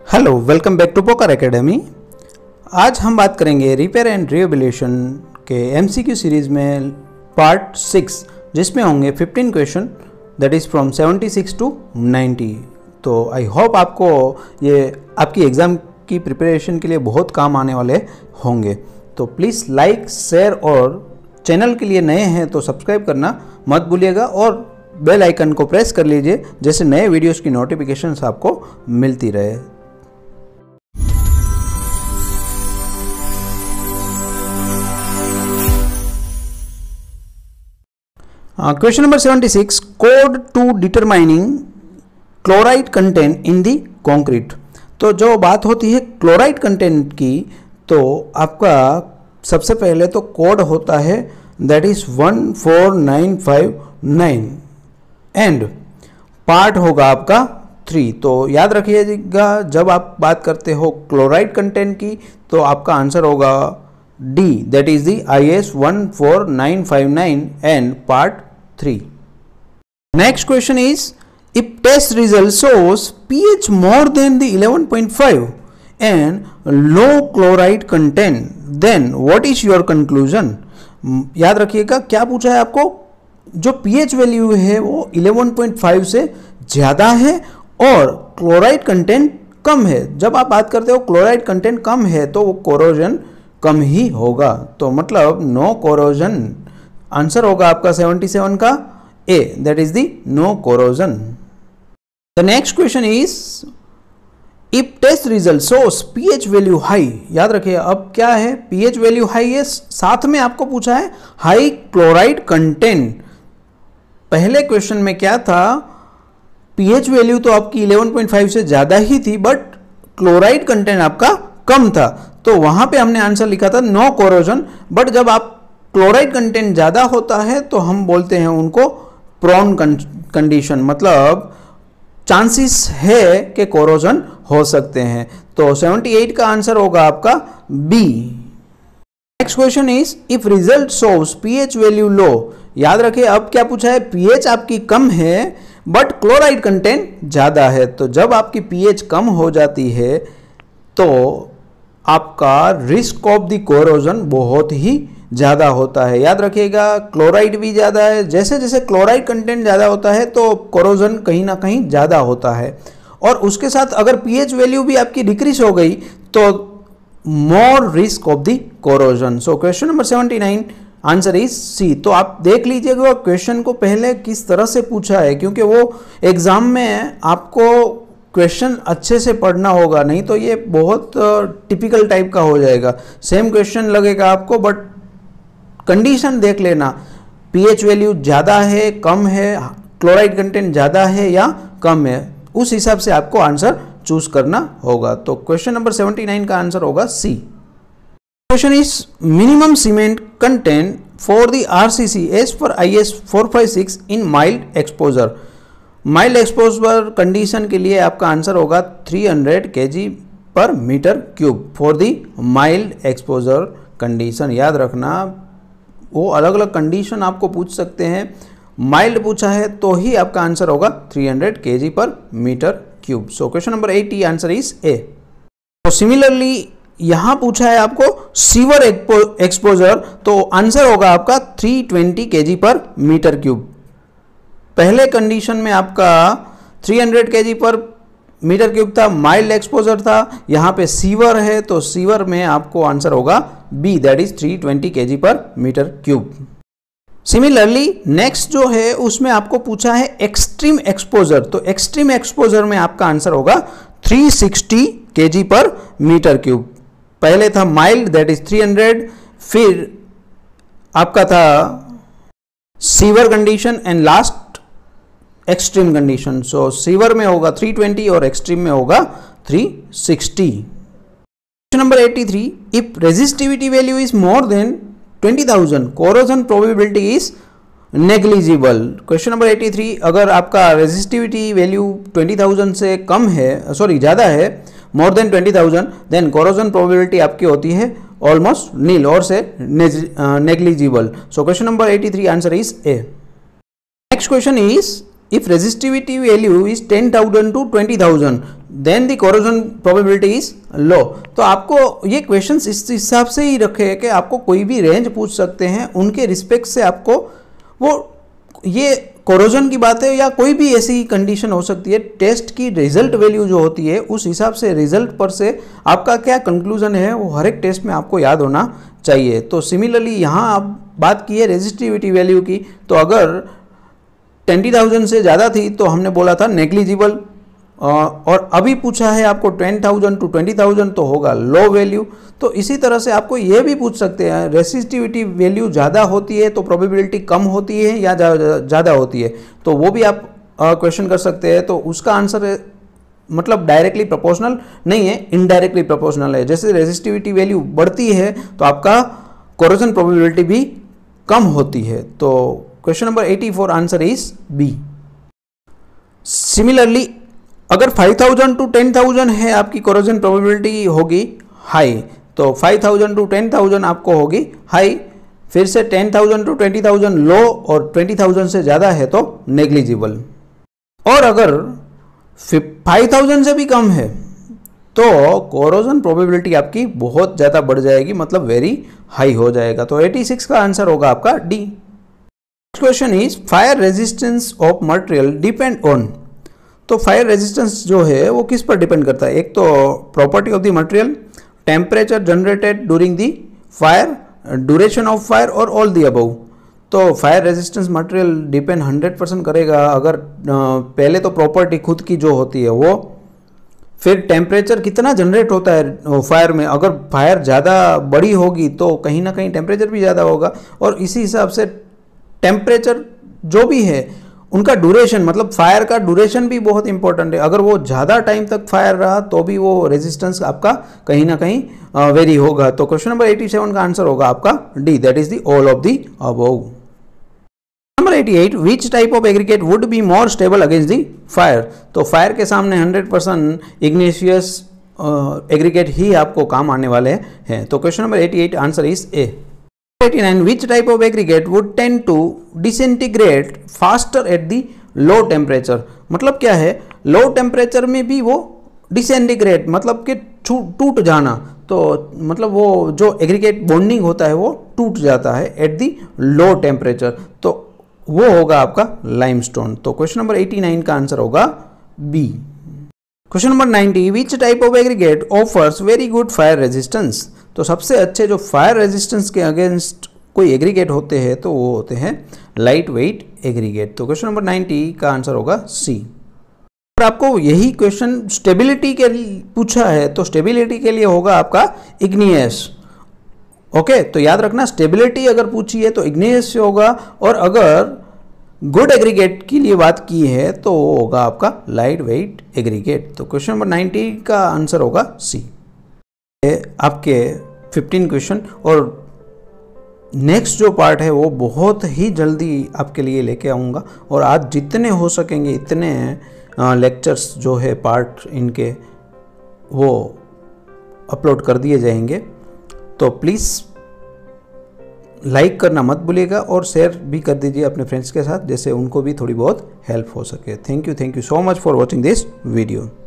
Hello, welcome back to Poker Academy. आज हम बात करेंगे रिपेयर एंड रिहेबिलिटेशन के एमसीक्यू सीरीज़ में पार्ट 6, जिसमें होंगे 15 question, that is from 76 to 90। तो आई होप आपको ये आपकी एग्ज़ाम की प्रिपरेशन के लिए बहुत काम आने वाले होंगे। तो प्लीज़ लाइक, शेयर और चैनल के लिए नए हैं तो सब्सक्राइब करना मत भूलिएगा और बेल आइकन को प्रेस कर लीजिए, जैसे नए वीडियोस की नोटिफिकेशंस आपको मिलती रहे। Question number 76, code to determining chloride content in the concrete. तो जो बात होती है क्लोराइड कंटेंट की, तो आपका सबसे पहले तो कोड होता है दैट इज 14959 एंड पार्ट होगा आपका 3। तो याद रखिएगा, जब आप बात करते हो क्लोराइड कंटेंट की तो आपका आंसर होगा D, that is the IS 14959 and part 3। Next question is, if test result shows pH more than the 11.5 and low chloride content, then what is your conclusion? याद रखिएगा क्या पूछा है आपको, जो pH वैल्यू है वो 11.5 से ज़्यादा है और क्लोराइड कंटेंट कम है। जब आप बात करते हो क्लोराइड कंटेंट कम है तो वो कोरोजन कम ही होगा, तो मतलब नो कोरोजन। आंसर होगा आपका 77 का A, that is the no corrosion. The next question is, if test result shows pH value high. याद रखिए अब क्या है, pH वैल्यू हाई है, साथ में आपको पूछा है हाई क्लोराइड कंटेंट। पहले क्वेश्चन में क्या था, pH वैल्यू तो आपकी 11.5 से ज़्यादा ही थी बट क्लोराइड कंटेंट आपका कम था, तो वहाँ पे हमने आंसर लिखा था नो कोरोजन। बट जब आप क्लोराइड कंटेंट ज़्यादा होता है तो हम बोलते हैं उनको प्रोन कंडीशन, मतलब चांसेस है कि कोरोजन हो सकते हैं। तो 78 का आंसर होगा आपका B. Next question is, if result shows pH value low. याद रखिए अब क्या पूछा है, pH आपकी कम है बट क्लोराइड कंटेंट ज़्यादा है। तो जब आपकी pH कम हो जाती है तो आपका रिस्क ऑफ द कोरोजन बहुत ही ज़्यादा होता है। याद रखिएगा क्लोराइड भी ज़्यादा है, जैसे जैसे क्लोराइड कंटेंट ज़्यादा होता है तो कोरोजन कहीं ना कहीं ज़्यादा होता है, और उसके साथ अगर pH वैल्यू भी आपकी डिक्रीज हो गई तो more risk of the corrosion. So question number 79 answer is C. तो आप देख लीजिएगा क्वेश्चन को पहले किस तरह से पूछा है, क्योंकि वो एग्जाम में आपको क्वेश्चन अच्छे से पढ़ना होगा, नहीं तो ये बहुत टिपिकल टाइप का हो जाएगा। सेम क्वेश्चन लगेगा आपको बट कंडीशन देख लेना, pH वैल्यू ज़्यादा है, कम है, क्लोराइड कंटेंट ज़्यादा है या कम है, उस हिसाब से आपको आंसर चूज करना होगा। तो क्वेश्चन नंबर 79 का आंसर होगा C. Question is, minimum cement content for the RCC as per IS 456 in mild exposure. Mild exposure condition के लिए आपका आंसर होगा 300 kg पर metre cube for the mild exposure condition. याद रखना वो अलग अलग कंडीशन आपको पूछ सकते हैं, माइल्ड पूछा है तो ही आपका आंसर होगा 300 kg पर metre cube. So question number 80 answer is A. तो सिमिलरली यहाँ पूछा है आपको सीवर एक्सपोजर, तो आंसर होगा आपका 320 kg पर मीटर क्यूब। पहले कंडीशन में आपका 300 kg पर मीटर क्यूब था, माइल्ड एक्सपोजर था, यहाँ पे सीवर है तो सीवर में आपको आंसर होगा बी, दैट इज 320 kg पर मीटर क्यूब। सिमिलरली नेक्स्ट जो है उसमें आपको पूछा है एक्सट्रीम एक्सपोजर, तो एक्सट्रीम एक्सपोजर में आपका आंसर होगा 360 kg पर मीटर क्यूब। पहले था माइल्ड दैट इज 300, फिर आपका था severe condition and last extreme condition. So severe में होगा 320 और एक्सट्रीम में होगा 360। Question number 83, if resistivity value is more than 20,000 corrosion probability is negligible. Question number 83, अगर आपका रेजिस्टिविटी वैल्यू 20,000 से कम है, सॉरी ज़्यादा है, more than 20,000, then corrosion probability आपकी होती है ऑलमोस्ट नील और से negligible. So question number 83 answer is A. Next question is, if resistivity value is 10,000 to 20,000 then the corrosion probability is low। तो आपको ये क्वेश्चंस इस हिसाब से ही रखे कि आपको कोई भी रेंज पूछ सकते हैं, उनके रिस्पेक्ट से आपको वो ये कोरोजन की बात है या कोई भी ऐसी कंडीशन हो सकती है, टेस्ट की रिजल्ट वैल्यू जो होती है उस हिसाब से रिजल्ट पर से आपका क्या कंक्लूजन है वो हर एक टेस्ट में आपको याद होना चाहिए। तो सिमिलरली यहाँ आप बात की है रेजिस्टिविटी वैल्यू की, तो अगर 20,000 से ज़्यादा थी तो हमने बोला था नेग्लिजिबल, और अभी पूछा है आपको 10,000 टू 20,000 तो होगा लो वैल्यू। तो इसी तरह से आपको ये भी पूछ सकते हैं रेसिस्टिविटी वैल्यू ज़्यादा होती है तो प्रोबेबिलिटी कम होती है या ज़्यादा होती है, तो वो भी आप क्वेश्चन कर सकते हैं। तो उसका आंसर मतलब डायरेक्टली प्रोपोर्शनल नहीं है, इनडायरेक्टली प्रोपोर्शनल है। जैसे रेसिस्टिविटी वैल्यू बढ़ती है तो आपका कोरोजन प्रोबेबिलिटी भी कम होती है। तो question number 84 answer is B. Similarly अगर 5,000 टू 10,000 है आपकी कोरोजन प्रोबेबिलिटी होगी हाई, तो 5,000 टू 10,000 आपको होगी हाई, फिर से 10,000 टू 20,000 लो और 20,000 से ज़्यादा है तो नेग्लिजिबल। और अगर 5,000 से भी कम है तो कोरोजन प्रोबेबिलिटी आपकी बहुत ज़्यादा बढ़ जाएगी, मतलब वेरी हाई हो जाएगा। तो 86 का आंसर होगा आपका D. Question is fire resistance of material depend on. तो फायर रेजिस्टेंस जो है वो किस पर डिपेंड करता है? एक तो property of the material, temperature generated during the fire, duration of fire और ऑल द अबव। तो फायर रेजिस्टेंस मटेरियल डिपेंड 100% करेगा अगर पहले तो प्रॉपर्टी खुद की जो होती है वो, फिर टेम्परेचर कितना जनरेट होता है फायर में, अगर फायर ज़्यादा बड़ी होगी तो कहीं ना कहीं टेम्परेचर भी ज़्यादा होगा, और इसी हिसाब से टेम्परेचर जो भी है उनका ड्यूरेशन, मतलब फायर का ड्यूरेशन भी बहुत इंपॉर्टेंट है। अगर वो ज़्यादा टाइम तक फायर रहा तो भी वो रेजिस्टेंस आपका कहीं ना कहीं वेरी होगा। तो क्वेश्चन नंबर 87 का आंसर होगा आपका D, that is the all of the above. Number 88, which type of aggregate would be more stable against the fire. तो फायर के सामने 100% इग्नेशियस एग्रीगेट ही आपको काम आने वाले हैं। तो question number 88 answer is A. 89, which type of aggregate would tend to disintegrate faster at the low temperature। मतलब क्या है, लो टेम्परेचर में भी वो डिसइंटीग्रेट मतलब कि टूट जाना, तो मतलब वो जो एग्रीगेट बॉन्डिंग होता है वो टूट जाता है एट दी लो टेम्परेचर, तो वो होगा आपका लाइमस्टोन। तो क्वेश्चन नंबर 89 का आंसर होगा B. Question number 90, which type of aggregate offers very good fire resistance. तो सबसे अच्छे जो फायर रेजिस्टेंस के अगेंस्ट कोई एग्रीगेट होते हैं तो वो होते हैं लाइट वेट एग्रीगेट। तो क्वेश्चन नंबर 90 का आंसर होगा सी। और आपको यही क्वेश्चन स्टेबिलिटी के लिए पूछा है तो स्टेबिलिटी के लिए होगा आपका इग्नियस। ओके, तो याद रखना स्टेबिलिटी अगर पूछी है तो इग्नियस से होगा, और अगर गुड एग्रीगेट की लिए बात की है तो वो होगा आपका लाइट वेट एग्रीगेट। तो क्वेश्चन नंबर 90 का आंसर होगा सी। आपके 15 क्वेश्चन, और नेक्स्ट जो पार्ट है वो बहुत ही जल्दी आपके लिए लेके आऊँगा, और आज जितने हो सकेंगे इतने लेक्चर्स जो है पार्ट इनके वो अपलोड कर दिए जाएंगे। तो प्लीज़ लाइक करना मत भूलिएगा और शेयर भी कर दीजिए अपने फ्रेंड्स के साथ, जैसे उनको भी थोड़ी बहुत हेल्प हो सके। Thank you so much for watching this video.